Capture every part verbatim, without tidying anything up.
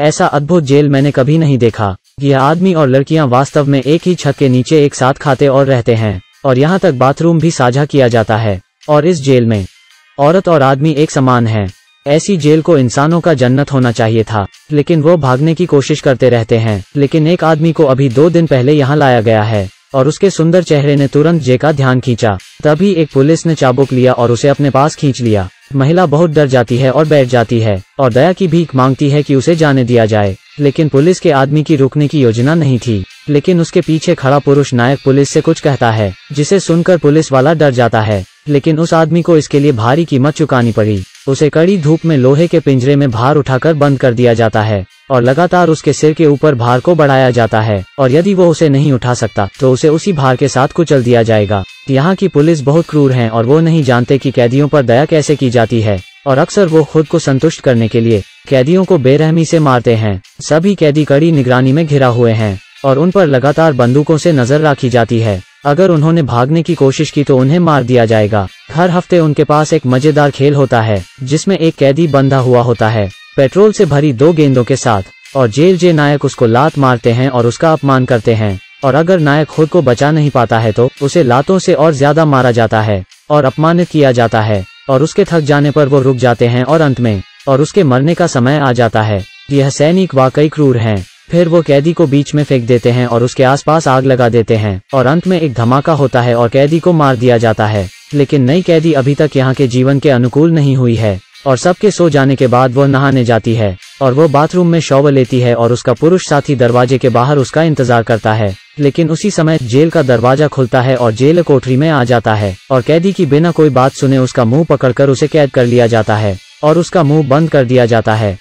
ऐसा अद्भुत जेल मैंने कभी नहीं देखा। यह आदमी और लड़कियां वास्तव में एक ही छत के नीचे एक साथ खाते और रहते हैं, और यहाँ तक बाथरूम भी साझा किया जाता है। और इस जेल में औरत और आदमी एक समान हैं। ऐसी जेल को इंसानों का जन्नत होना चाहिए था, लेकिन वो भागने की कोशिश करते रहते हैं। लेकिन एक आदमी को अभी दो दिन पहले यहाँ लाया गया है, और उसके सुंदर चेहरे ने तुरंत जे का ध्यान खींचा। तभी एक पुलिस ने चाबुक लिया और उसे अपने पास खींच लिया। महिला बहुत डर जाती है और बैठ जाती है, और दया की भीख मांगती है कि उसे जाने दिया जाए। लेकिन पुलिस के आदमी की रुकने की योजना नहीं थी। लेकिन उसके पीछे खड़ा पुरुष नायक पुलिस से कुछ कहता है, जिसे सुनकर पुलिस वाला डर जाता है। लेकिन उस आदमी को इसके लिए भारी कीमत चुकानी पड़ी। उसे कड़ी धूप में लोहे के पिंजरे में भार उठाकर बंद कर दिया जाता है, और लगातार उसके सिर के ऊपर भार को बढ़ाया जाता है, और यदि वो उसे नहीं उठा सकता तो उसे उसी भार के साथ कुचल दिया जाएगा। यहाँ की पुलिस बहुत क्रूर है, और वो नहीं जानते कि कैदियों पर दया कैसे की जाती है, और अक्सर वो खुद को संतुष्ट करने के लिए कैदियों को बेरहमी से मारते हैं। सभी कैदी कड़ी निगरानी में घिरा हुए हैं, और उन पर लगातार बंदूकों से नजर रखी जाती है। अगर उन्होंने भागने की कोशिश की तो उन्हें मार दिया जाएगा। हर हफ्ते उनके पास एक मजेदार खेल होता है, जिसमें एक कैदी बंधा हुआ होता है पेट्रोल से भरी दो गेंदों के साथ, और जेल जे नायक उसको लात मारते हैं और उसका अपमान करते हैं। और अगर नायक खुद को बचा नहीं पाता है तो उसे लातों से और ज्यादा मारा जाता है और अपमानित किया जाता है, और उसके थक जाने पर वो रुक जाते हैं और अंत में और उसके मरने का समय आ जाता है। यह सैनिक वाकई क्रूर हैं। फिर वो कैदी को बीच में फेंक देते हैं और उसके आसपास आग लगा देते हैं, और अंत में एक धमाका होता है और कैदी को मार दिया जाता है। लेकिन नई कैदी अभी तक यहाँ के जीवन के अनुकूल नहीं हुई है, और सबके सो जाने के बाद वो नहाने जाती है, और वो बाथरूम में शॉवर लेती है, और उसका पुरुष साथी दरवाजे के बाहर उसका इंतजार करता है। लेकिन उसी समय जेल का दरवाजा खुलता है और जेल कोठरी में आ जाता है, और कैदी की बिना कोई बात सुने उसका मुंह पकड़कर उसे कैद कर लिया जाता है, और उसका मुंह बंद कर दिया जाता है।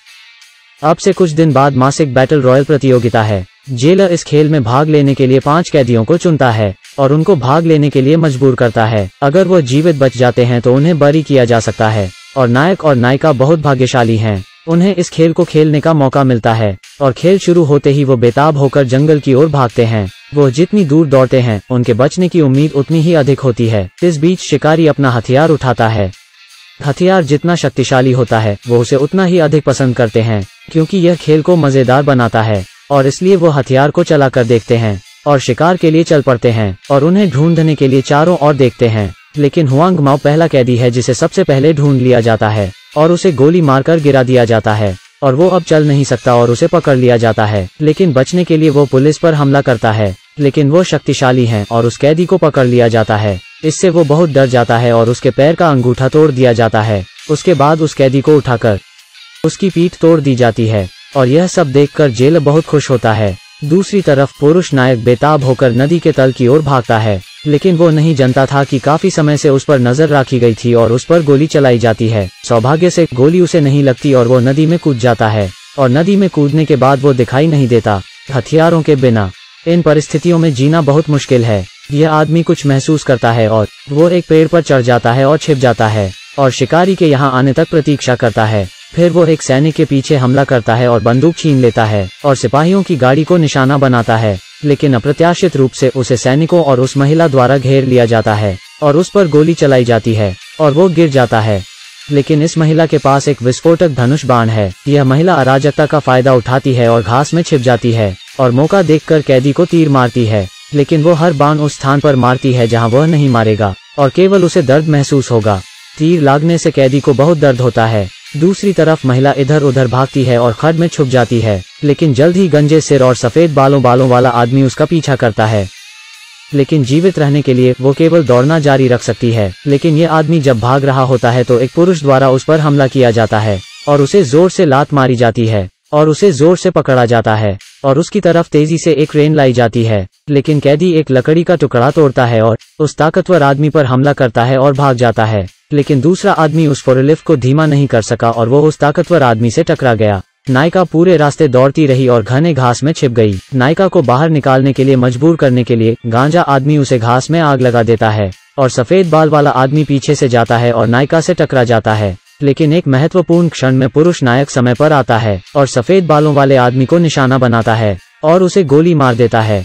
अब से कुछ दिन बाद मासिक बैटल रॉयल प्रतियोगिता है। जेलर इस खेल में भाग लेने के लिए पांच कैदियों को चुनता है और उनको भाग लेने के लिए मजबूर करता है। अगर वो जीवित बच जाते हैं तो उन्हें बरी किया जा सकता है, और नायक और नायिका बहुत भाग्यशाली हैं। उन्हें इस खेल को खेलने का मौका मिलता है, और खेल शुरू होते ही वो बेताब होकर जंगल की ओर भागते हैं। वो जितनी दूर दौड़ते हैं उनके बचने की उम्मीद उतनी ही अधिक होती है। इस बीच शिकारी अपना हथियार उठाता है। हथियार जितना शक्तिशाली होता है वो उसे उतना ही अधिक पसंद करते हैं, क्योंकि यह खेल को मजेदार बनाता है, और इसलिए वो हथियार को चला कर देखते हैं और शिकार के लिए चल पड़ते हैं, और उन्हें ढूंढने के लिए चारों ओर देखते हैं। लेकिन हुआंग माओ पहला कैदी है जिसे सबसे पहले ढूंढ लिया जाता है, और उसे गोली मारकर गिरा दिया जाता है, और वो अब चल नहीं सकता और उसे पकड़ लिया जाता है। लेकिन बचने के लिए वो पुलिस पर हमला करता है, लेकिन वो शक्तिशाली हैं और उस कैदी को पकड़ लिया जाता है। इससे वो बहुत डर जाता है और उसके पैर का अंगूठा तोड़ दिया जाता है। उसके बाद उस कैदी को उठाकर उसकी पीठ तोड़ दी जाती है, और यह सब देखकर जेलर बहुत खुश होता है। दूसरी तरफ पुरुष नायक बेताब होकर नदी के तल की ओर भागता है, लेकिन वो नहीं जानता था कि काफी समय से उस पर नजर रखी गई थी और उस पर गोली चलाई जाती है। सौभाग्य से गोली उसे नहीं लगती और वो नदी में कूद जाता है, और नदी में कूदने के बाद वो दिखाई नहीं देता। हथियारों के बिना इन परिस्थितियों में जीना बहुत मुश्किल है। यह आदमी कुछ महसूस करता है और वो एक पेड़ पर चढ़ जाता है और छिप जाता है, और शिकारी के यहाँ आने तक प्रतीक्षा करता है। फिर वो एक सैनिक के पीछे हमला करता है और बंदूक छीन लेता है और सिपाहियों की गाड़ी को निशाना बनाता है। लेकिन अप्रत्याशित रूप से उसे सैनिकों और उस महिला द्वारा घेर लिया जाता है, और उस पर गोली चलाई जाती है और वो गिर जाता है। लेकिन इस महिला के पास एक विस्फोटक धनुष बाण है। यह महिला अराजकता का फायदा उठाती है और घास में छिप जाती है, और मौका देखकर कैदी को तीर मारती है। लेकिन वो हर बाण उस स्थान पर मारती है जहां वह नहीं मारेगा, और केवल उसे दर्द महसूस होगा। तीर लागने से कैदी को बहुत दर्द होता है। दूसरी तरफ महिला इधर उधर भागती है और खड्ड में छुप जाती है, लेकिन जल्द ही गंजे सिर और सफेद बालों बालों वाला आदमी उसका पीछा करता है। लेकिन जीवित रहने के लिए वो केवल दौड़ना जारी रख सकती है। लेकिन ये आदमी जब भाग रहा होता है तो एक पुरुष द्वारा उस पर हमला किया जाता है, और उसे जोर से लात मारी जाती है, और उसे जोर से पकड़ा जाता है, और उसकी तरफ तेजी से एक क्रेन लाई जाती है। लेकिन कैदी एक लकड़ी का टुकड़ा तोड़ता है और उस ताकतवर आदमी पर हमला करता है और भाग जाता है। लेकिन दूसरा आदमी उस फोरलिफ्ट को धीमा नहीं कर सका और वो उस ताकतवर आदमी से टकरा गया। नायिका पूरे रास्ते दौड़ती रही और घने घास में छिप गई। नायिका को बाहर निकालने के लिए मजबूर करने के लिए गांजा आदमी उसे घास में आग लगा देता है, और सफेद बाल वाला आदमी पीछे से जाता है और नायिका से टकरा जाता है। लेकिन एक महत्वपूर्ण क्षण में पुरुष नायक समय पर आता है और सफेद बालों वाले आदमी को निशाना बनाता है और उसे गोली मार देता है,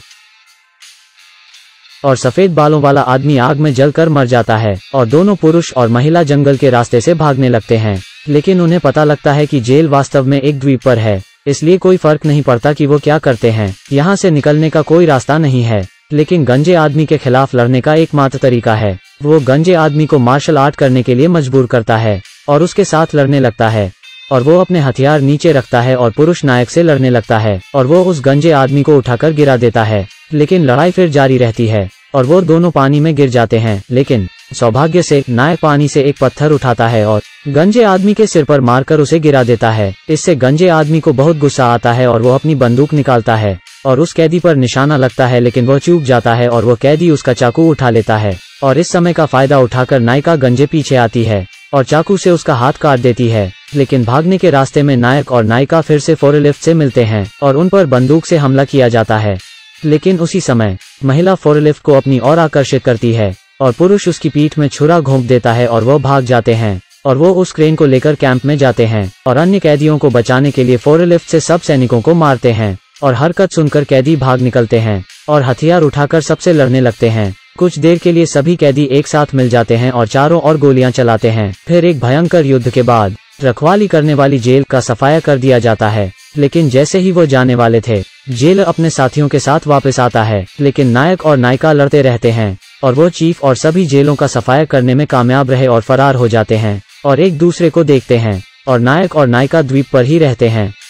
और सफेद बालों वाला आदमी आग में जलकर मर जाता है, और दोनों पुरुष और महिला जंगल के रास्ते से भागने लगते हैं। लेकिन उन्हें पता लगता है कि जेल वास्तव में एक द्वीप पर है, इसलिए कोई फर्क नहीं पड़ता कि वो क्या करते हैं। यहाँ से निकलने का कोई रास्ता नहीं है, लेकिन गंजे आदमी के खिलाफ लड़ने का एकमात्र तरीका है। वो गंजे आदमी को मार्शल आर्ट करने के लिए मजबूर करता है और उसके साथ लड़ने लगता है, और वो अपने हथियार नीचे रखता है और पुरुष नायक से लड़ने लगता है, और वो उस गंजे आदमी को उठाकर गिरा देता है। लेकिन लड़ाई फिर जारी रहती है और वो दोनों पानी में गिर जाते हैं। लेकिन सौभाग्य से नायक पानी से एक पत्थर उठाता है और गंजे आदमी के सिर पर मारकर उसे गिरा देता है। इससे गंजे आदमी को बहुत गुस्सा आता है और वो अपनी बंदूक निकालता है और उस कैदी पर निशाना लगता है, लेकिन वो चूक जाता है और वो कैदी उसका चाकू उठा लेता है। और इस समय का फायदा उठाकर नायिका गंजे पीछे आती है और चाकू से उसका हाथ काट देती है। लेकिन भागने के रास्ते में नायक और नायिका फिर से फोरलिफ्ट से मिलते हैं और उन पर बंदूक से हमला किया जाता है। लेकिन उसी समय महिला फोरलिफ्ट को अपनी ओर आकर्षित करती है और पुरुष उसकी पीठ में छुरा घोंप देता है और वो भाग जाते हैं। और वो उस क्रेन को लेकर कैंप में जाते हैं और अन्य कैदियों को बचाने के लिए फोरलिफ्ट से सब सैनिकों को मारते हैं। और हरकत सुनकर कैदी भाग निकलते हैं और हथियार उठाकर सबसे लड़ने लगते हैं। कुछ देर के लिए सभी कैदी एक साथ मिल जाते हैं और चारों ओर गोलियां चलाते हैं। फिर एक भयंकर युद्ध के बाद रखवाली करने वाली जेल का सफाया कर दिया जाता है। लेकिन जैसे ही वो जाने वाले थे, जेल अपने साथियों के साथ वापस आता है। लेकिन नायक और नायिका लड़ते रहते हैं और वो चीफ और सभी जेलों का सफाया करने में कामयाब रहे और फरार हो जाते हैं और एक दूसरे को देखते हैं और नायक और नायिका द्वीप पर ही रहते हैं।